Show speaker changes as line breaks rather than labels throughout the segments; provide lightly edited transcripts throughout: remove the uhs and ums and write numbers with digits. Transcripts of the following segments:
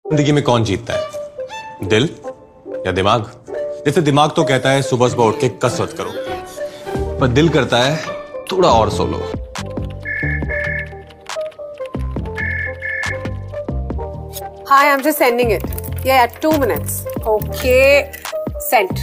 जिंदगी में कौन जीतता है, दिल या दिमाग? जैसे दिमाग तो कहता है सुबह सुबह उठ के कसरत करो, पर दिल करता है थोड़ा और सो लो।
Hi, I'm just sending it. Yeah, 2 minutes. Okay, sent.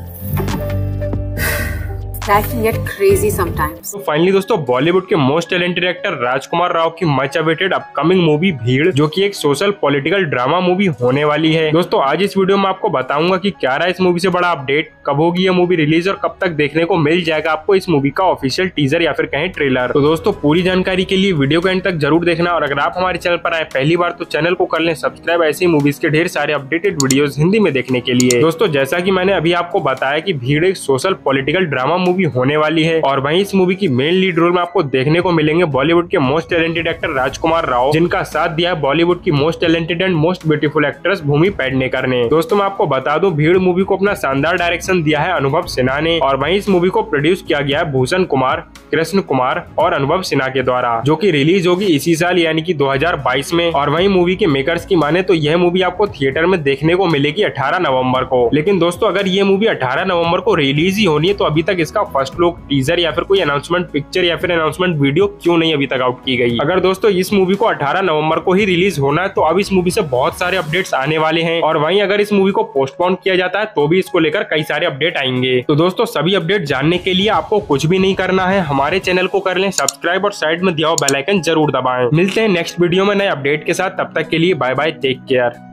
Life can get crazy sometimes.
तो फाइनली दोस्तों बॉलीवुड के most talented actor Rajkummar Rao की मच अवेटेड अपकमिंग मूवी भीड़, जो कि एक सोशल पॉलिटिकल ड्रामा मूवी होने वाली है। दोस्तों आज इस वीडियो में आपको बताऊंगा कि क्या रहा इस मूवी से बड़ा अपडेट, कब होगी ये मूवी रिलीज और कब तक देखने को मिल जाएगा आपको इस मूवी का ऑफिशियल टीजर या फिर कहें ट्रेलर। तो दोस्तों पूरी जानकारी के लिए वीडियो को एंड तक जरूर देखना, और अगर आप हमारे चैनल पर आए पहली बार तो चैनल को कर लें सब्सक्राइब ऐसी मूवीज के ढेर सारे अपडेटेड वीडियोस हिंदी में देखने के लिए। दोस्तों जैसा कि मैंने अभी आपको बताया कि भीड़ एक सोशल पॉलिटिकल ड्रामा मूवी होने वाली है, और वहीं इस मूवी की मेन लीड रोल में आपको देखने को मिलेंगे बॉलीवुड के most talented actor Rajkummar Rao, जिनका साथ दिया है बॉलीवुड की most talented and most beautiful actress Bhumi Pednekar ने। दोस्तों मैं आपको बता दूं भीड़ मूवी को अपना शानदार डायरेक्शन दिया है अनुभव सिन्हा ने, और वहीं इस मूवी को प्रोड्यूस किया गया है भूषण कुमार, कृष्ण कुमार और अनुभव सिन्हा के द्वारा, जो कि रिलीज होगी इसी साल यानी कि 2022 में। और वहीं मूवी के मेकर्स की माने तो यह मूवी आपको थिएटर में देखने को मिलेगी 18 नवंबर को। लेकिन दोस्तों अगर ये मूवी 18 नवंबर को रिलीज ही होनी है तो अभी तक इसका फर्स्ट लुक, टीजर या फिर कोई अनाउंसमेंट पिक्चर या फिर अनाउंसमेंट वीडियो क्यों नहीं अभी तक आउट की गई? अगर दोस्तों इस मूवी को 18 नवंबर को ही रिलीज होना है तो अब इस मूवी से बहुत सारे अपडेट्स आने वाले हैं, और वहीं अगर इस मूवी को पोस्टपोन किया जाता है तो भी इसको लेकर कई सारे अपडेट आएंगे। तो दोस्तों सभी अपडेट जानने के लिए आपको कुछ भी नहीं करना है, हमारे चैनल को कर लें सब्सक्राइब और साइड में दिया हुआ बेल आइकन जरूर दबाएं। मिलते हैं नेक्स्ट वीडियो में नए अपडेट के साथ, तब तक के लिए बाय बाय, टेक केयर।